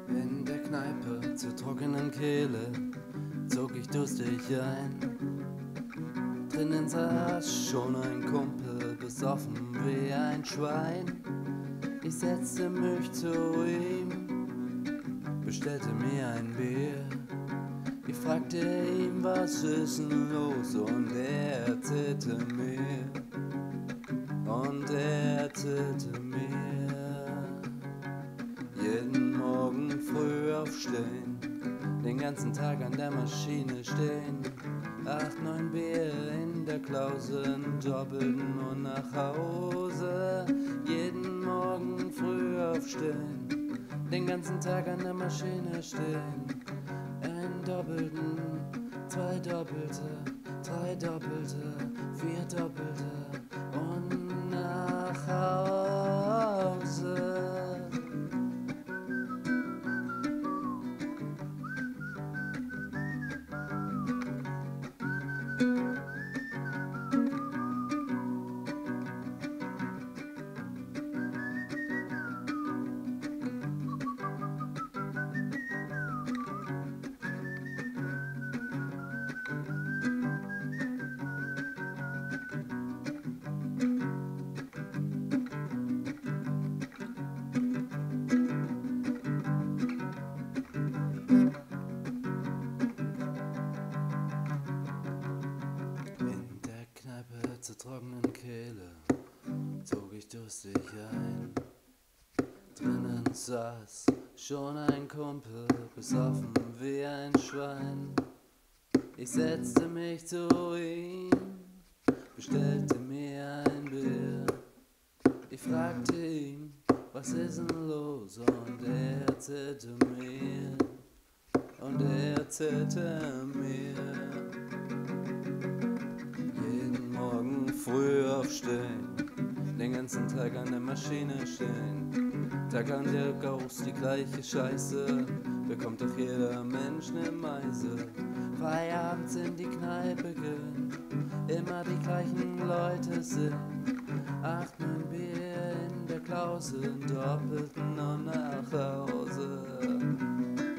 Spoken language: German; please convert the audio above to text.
In der Kneipe zur trockenen Kehle zog ich durstig ein. Drinnen saß schon ein Kumpel, besoffen wie ein Schwein. Ich setzte mich zu ihm, bestellte mir ein Bier. Ich fragte ihn, was ist denn los, und er erzählte mir, jeden Morgen früh aufstehen, den ganzen Tag an der Maschine stehen, 8, 9 Bier in der Klause, einen doppelten und nach Hause. Jeden Morgen früh aufstehen, den ganzen Tag an der Maschine stehen, einen doppelten, 2 doppelte, 3 doppelte, 4 doppelte und nach Hause. Zur trockenen Kehle zog ich durstig ein. Drinnen saß schon ein Kumpel, besoffen wie ein Schwein. Ich setzte mich zu ihm, bestellte mir ein Bier. Ich fragte ihn, was ist denn los, und er erzählte mir, früh aufstehen, den ganzen Tag an der Maschine stehen. Tag an der Ghost die gleiche Scheiße, bekommt doch jeder Mensch ne Meise. Feierabends in die Kneipe gehen, immer die gleichen Leute sind. 8, 9 Bier in der Klause, doppelten und nach Hause.